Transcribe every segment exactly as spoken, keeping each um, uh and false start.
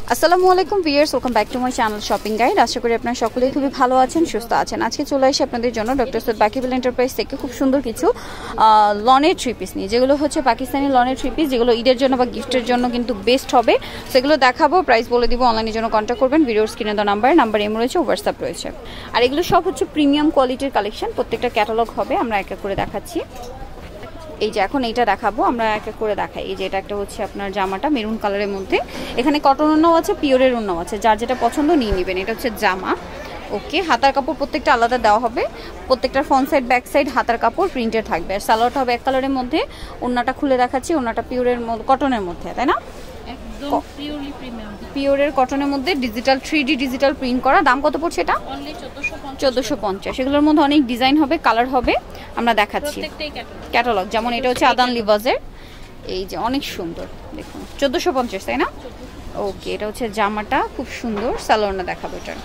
আসসালামু আলাইকুম viewers, welcome back to my channel shopping guide. আশা করি আপনারা সকলেই খুবই ভালো আছেন, সুস্থ আছেন। আজকে চলে আসি আপনাদের জন্য ডক্টর সৈয়দ বাকিবুল এন্টারপ্রাইজ থেকে খুব সুন্দর কিছু লনের থ্রি পিস নিয়ে, যেগুলো হচ্ছে পাকিস্তানি লনের থ্রি পিস, যেগুলো ঈদের জন্য বা গিফটের জন্য কিন্তু বেস্ট হবে। সেগুলো দেখাবো, প্রাইস বলে দিব। অনলাইনের জন্য কন্ট্যাক্ট করবেন, ভিডিওর স্ক্রিনে দেওয়া নাম্বার নাম্বার এম রয়েছে, হোয়াটসঅ্যাপ রয়েছে। আর এগুলো সব হচ্ছে প্রিমিয়াম কোয়ালিটির কালেকশন, প্রত্যেকটা ক্যাটালগ হবে। আমরা এক এক করে দেখাচ্ছি। এই যে এখন এইটা দেখাবো, আমরা এক এক করে দেখাই। এই যে এটা একটা হচ্ছে আপনার জামাটা মেরুন কালারের মধ্যে, এখানে কটন ওড়নাও আছে, পিওরের ওড়নাও আছে, যার যেটা পছন্দ নিয়ে নেবেন। এটা হচ্ছে জামা। ওকে, হাতার কাপড় প্রত্যেকটা আলাদা দেওয়া হবে, প্রত্যেকটার ফ্রন্ট সাইড ব্যাক সাইড হাতার কাপড় প্রিন্টেড থাকবে। আর সালোয়ারটা হবে এক কালারের মধ্যে। ওড়নাটা খুলে দেখাচ্ছি, ওড়নাটা পিওরের কটনের মধ্যে, তাই না? একদম পিওরলি প্রিমিয়াম, পিওরের কটনের মধ্যে digital three D digital print করা। দাম কত পড়ছে এটা? অনলি চোদ্দোশো পঞ্চাশ। এগুলোর মধ্যে অনেক ডিজাইন হবে, কালার হবে, আমরা দেখাচ্ছি। ক্যাটালগ যেমন এটা হচ্ছে আদান লিভাজের, এই যে অনেক সুন্দর, দেখুন চোদ্দোশো পঞ্চাশ, তাই না? ওকে, এটা হচ্ছে জামাটা, খুব সুন্দর। সালোয়ারটা দেখাবো, এটার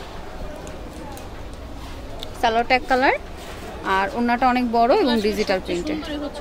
সালোয়ারটা এক কালার, আর ওড়নাটা অনেক বড় এবং ডিজিটাল প্রিন্টের।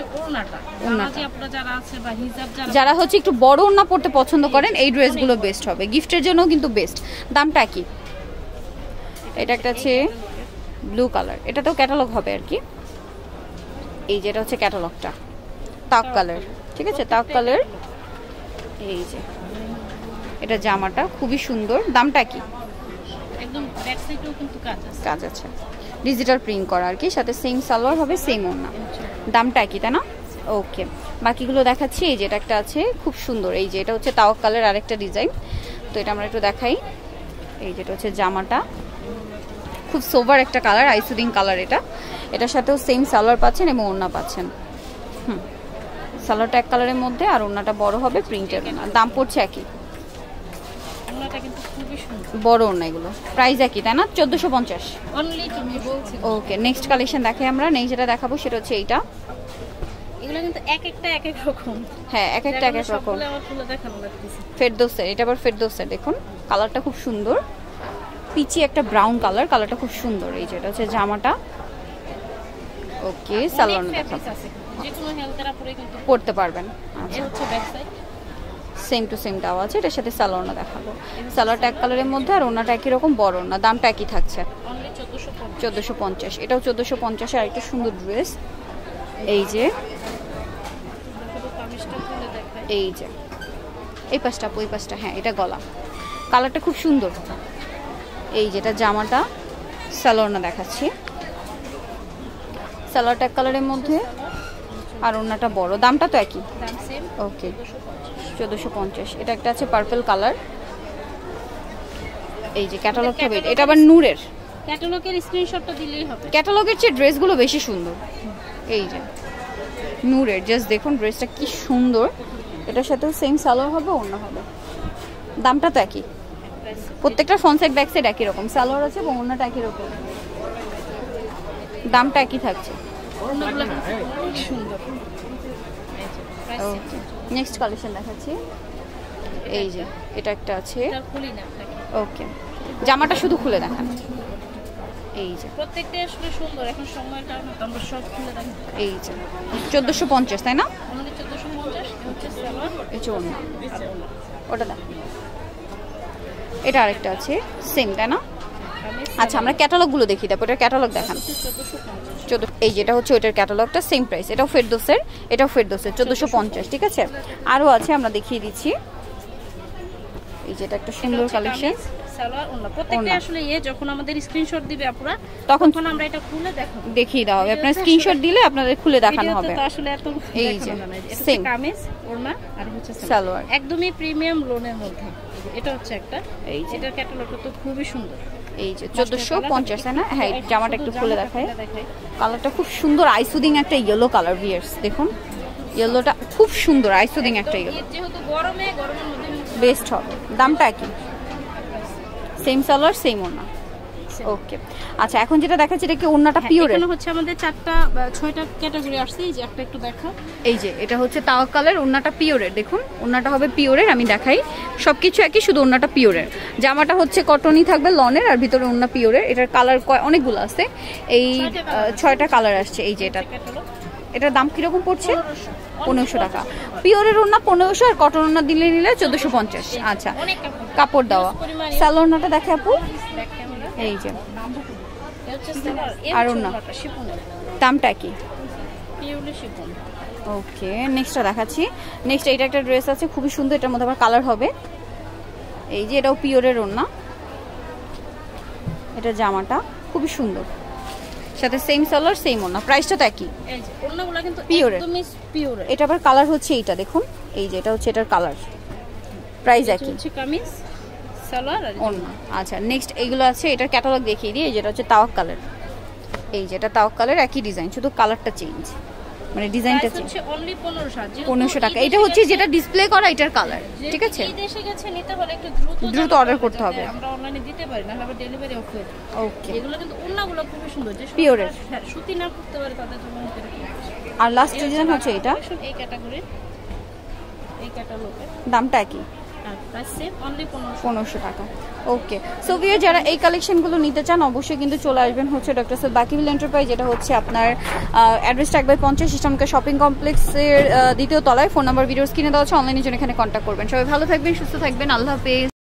যারা হচ্ছে একটু বড় ওড়না পড়তে পছন্দ করেন, এই ড্রেসগুলো বেস্ট হবে, গিফটের জন্য কিন্তু বেস্ট। দামটা কি? এটা একটা হচ্ছে ব্লু কালার, এটাতেও ক্যাটালগ হবে আর কি। এই যে এটা হচ্ছে ক্যাটালগটা, তাক কালার, ঠিক আছে, তাক কালার। এই যে এটা জামাটা খুবই সুন্দর। দামটা কি? একদম ব্যাক সাইডেও কিন্তু কাজ আছে, কাজ আছে, ডিজিটাল প্রিন্ট করা আর কি, সাথে সেম সালোয়ার হবে, সেম ওড়না। দামটা কি, তাই না? ওকে, বাকিগুলো দেখাচ্ছি। এই যে এটা একটা আছে খুব সুন্দর, এই যে এটা হচ্ছে তাওয়াক কালার, আরেকটা ডিজাইন। তো এটা আমরা একটু দেখাই। এই যেটা হচ্ছে জামাটা, খুব সোভার একটা কালার, আইসুদিং কালার এটা। এটার সাথেও সেম সালোয়ার পাচ্ছেন এবং ওড়না পাচ্ছেন। হুম, সালোয়ারটা এক কালারের মধ্যে আর ওড়নাটা বড় হবে, প্রিন্টের ওড়না। দাম পড়ছে একই, বড় ওড়না, এগুলো প্রাইস একই, তাই না? চোদ্দোশো পঞ্চাশ। ওকে, নেক্সট কালেকশন দেখে আমরা। নেক্সট যেটা দেখাবো সেটা হচ্ছে এইটা। এগুলো কিন্তু এক একটা এক এক রকম, হ্যাঁ এক একটা এক এক রকম। ফেরদৌসের, এটা আবার ফেরদৌসের, দেখুন কালারটা খুব সুন্দর, পিচি একটা ব্রাউন কালার, কালারটা খুব সুন্দর। এই যে এটা হচ্ছে জামাটা। ওকে, সালোয়ারটা দেখাবো, যেকোনো হেলথেরা পরে কিন্তু পড়তে পারবেন। আচ্ছা, এই হচ্ছে back side, same to same দেওয়া আছে। এটার সাথে সালোয়ারটা দেখাবো। সালোয়ারটা এক কালারের মধ্যে আর ওড়নাটা একই রকম, বড় ওড়না। দামটা একই থাকছে, চোদ্দোশো পঞ্চাশ। এটাও চোদ্দোশো পঞ্চাশ। আর একটা সুন্দর ড্রেস, এই যে এই যে এই পাশটা, ওই পাশটা, হ্যাঁ এটা গলা, কালারটা খুব সুন্দর। এই যেটা জামাটা, সালোয়ারটা দেখাচ্ছি। সালোয়ারটা এক কালারের মধ্যে আর ওড়নাটা বড়। দামটা তো একই, ওকে, চোদ্দোশো পঞ্চাশ। এটা একটা আছে পার্পল কালার। এই যে ক্যাটালগ হবে, এটা আবার নূরের। ক্যাটালগের স্ক্রিনশটটা দিলেই হবে। ক্যাটালগের চেয়ে ড্রেসগুলো বেশি সুন্দর। এই যে নূরের, জাস্ট দেখুন ড্রেসটা কি সুন্দর। এটার সাথেও সেম সালোয়ার হবে, ওড়না হবে। দামটা তো একই, প্রত্যেকটা ফ্রন্ট সাইড ব্যাক সাইড একই রকম, সালোয়ার আছে এবং ওড়নাটা একই রকম। দামটা একই থাকছে, সুন্দর। নেক্সট কালেকশন দেখাচ্ছি। এই যে এটা একটা আছে। ওকে, জামাটা শুধু খুলে দেখান। এই যে প্রত্যেকটা আসলে সুন্দর, এখন সময়ের কারণে আমরা সব খুলে দেখাই। এই যে চোদ্দোশো পঞ্চাশ, তাই না? আমাদের চোদ্দোশো পঞ্চাশ। হচ্ছে সালোয়ার, এই যে ওড়না, ওটা দেখ। এটা আরেকটা আছে সেম, তাই না? আচ্ছা, আমরা ক্যাটালগুলো দেখি, তারপর এটার ক্যাটালগ দেখান। চোদ্দ, এই যেটা হচ্ছে ওইটার ক্যাটালগটা, সেম প্রাইস। এটাও ফেরদৌসের, এটাও ফেরদৌসের, চোদ্দোশো পঞ্চাশ, ঠিক আছে? আরও আছে, আমরা দেখিয়ে দিচ্ছি। এই যেটা একটা সুন্দর কালেকশন, সালোয়ার ওড়না প্রত্যেকটা আসলে এই যখন আমাদের স্ক্রিনশট দিবে আপুরা, তখন আমরা এটা খুলে দেখাবো, দেখিয়ে দেওয়া হবে। আপনারা স্ক্রিনশট দিলে আপনাদের খুলে দেখানো হবে। তো আসলে এত এই যে সেম কামিজ, ওড়না আর হচ্ছে সালোয়ার, একদমই প্রিমিয়াম লোনের মধ্যে। এটা হচ্ছে একটা, এই যে এটার ক্যাটালগটা তো খুবই সুন্দর। এই যে চোদ্দোশো পঞ্চাশ, না? হ্যাঁ, জামাটা একটু খুলে দেখায়। কালারটা খুব সুন্দর, আইসুদিং একটা ইয়েলো কালার। ভিয়ার্স দেখুন, ইয়েলোটা খুব সুন্দর, আইসুদিং একটা ইয়েলো, যেহেতু গরমে গরমের মধ্যে বেস্ট হবে। দামটা কি? সেম সালোয়ার, সেম ওড়না। ওকে, আচ্ছা এখন যেটা দেখাচ্ছি এটা কি ওড়নাটা পিওরের? এখানে হচ্ছে আমাদের চারটা ছয়টা ক্যাটাগরি আসছে। এই যে একটা একটু দেখাও। এই যে এটা হচ্ছে তাওয়াক কালার, ওড়নাটা পিওরের, দেখুন ওড়নাটা হবে পিওরের। আমি দেখাই, সবকিছু একই, শুধু ওড়নাটা পিওরের। জামাটা হচ্ছে কটনই থাকবে, লনের, আর ভিতরে ওড়না পিওরের। এটার কালার অনেকগুলো আছে, এই ছয়টা কালার আসছে। এই যে এটা এটার দাম কিরকম পড়ছে? পনেরোশো টাকা। পিওরের ওড়না পনেরোশো, আর কটন ওড়না দিলে নিলে চোদ্দোশো পঞ্চাশ। আচ্ছা, কাপড় দেওয়া। স্যালো ওড়নাটা দেখে আপু, এই যে আর ওড়না দামটা কি? ওকে, নেক্সটটা দেখাচ্ছি। নেক্সট এইটা একটা ড্রেস আছে খুবই সুন্দর, এটার মধ্যে আবার কালার হবে। এই যে এটাও পিওরের ওড়না, এটা জামাটা খুবই সুন্দর, সাথে সেম সালোয়ার সেম ওড়না। প্রাইসটা তো একই, ওড়নাগুলো কিন্তু পিওরের। একদমই পিওরের। এটা আবার কালার হচ্ছে এইটা দেখুন, এই যে এটা হচ্ছে এটার কালার। প্রাইস একই, হচ্ছে কামিজ সালোয়ার আর ওড়না। আচ্ছা, নেক্সট এইগুলো আছে, এটার ক্যাটালগ দেখিয়ে দিই। এই যেটা হচ্ছে তাওয়াক কালার, এই যে এটা তাওয়াক কালার, একই ডিজাইন, শুধু কালারটা চেঞ্জ, মানে ডিজাইনটা চেঞ্জ। হচ্ছে অনলি পনেরোশো। পনেরোশো টাকা। এটা হচ্ছে যেটা ডিসপ্লে করা এটার কালার, ঠিক আছে? এই দেশে গেছে নিতে হলে একটু দ্রুত দ্রুত অর্ডার করতে হবে, আমরা অনলাইনে দিতে পারি না, আবার ডেলিভারি অফ হয়ে যায়। ওকে, এগুলো কিন্তু ওড়নাগুলো খুবই সুন্দর, যে পিওরের সুতি না করতে পারে তাদের জন্য এটা। আর লাস্ট ডিজাইন হচ্ছে এটা, এই ক্যাটাগরি, এই ক্যাটালগে দামটা কি? পনেরোশো টাকা। ওকে, সো ভিউয়ার যারা এই কালেকশনগুলো নিতে চান অবশ্যই কিন্তু চলে আসবেন হচ্ছে ডক্টর সৈয়দ বাকিবিল এন্টারপ্রাইজ, যেটা হচ্ছে আপনার অ্যাড্রেসটা একবার পঞ্চাশ ইসলামকা শপিং কমপ্লেক্সের দ্বিতীয় তলায়। ফোন নাম্বার ভিডিওস কিনে দেওয়া হচ্ছে, অনলাইনের জন্য এখানে কন্ট্যাক্ট করবেন। সবাই ভালো থাকবেন, সুস্থ থাকবেন, আল্লাহ হাফেজ।